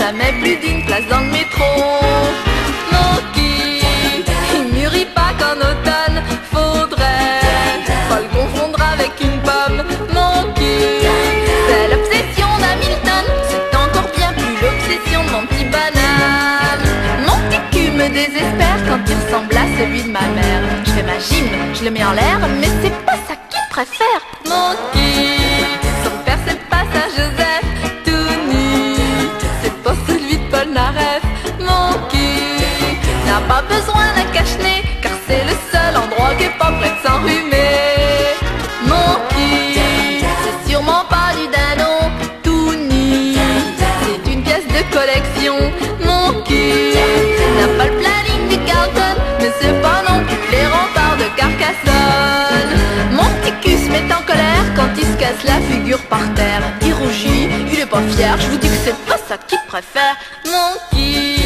jamais plus d'une place dans le métro. Monkey, il mûrit pas qu'en automne. Faudrait pas le confondre avec une pomme. Monkey, c'est l'obsession d'Hamilton. C'est encore bien plus l'obsession de mon petit banane. Mon petit cul me désespère quand il ressemble à celui de ma mère. Je fais ma gym, je le mets en l'air, mais c'est pas ça qu'il préfère. Monkey, son père c'est pas ça Joseph, tout nu, c'est pas celui de Paul Naref. Monkey n'a pas besoin d'un cache-nez, car c'est le seul endroit qui est pas prêt de s'enrhumer. Monkey, c'est sûrement pas du dindon, tout nu, c'est une pièce de collection. Monkey n'a pas le planning du Carlton, mais c'est pas non plus les remparts de Carcassonne. Mon petit cul se met en colère quand il se casse la figure par terre. Il rougit, il est pas fier, je vous dis que c'est pas ça qu'il préfère. Monkey.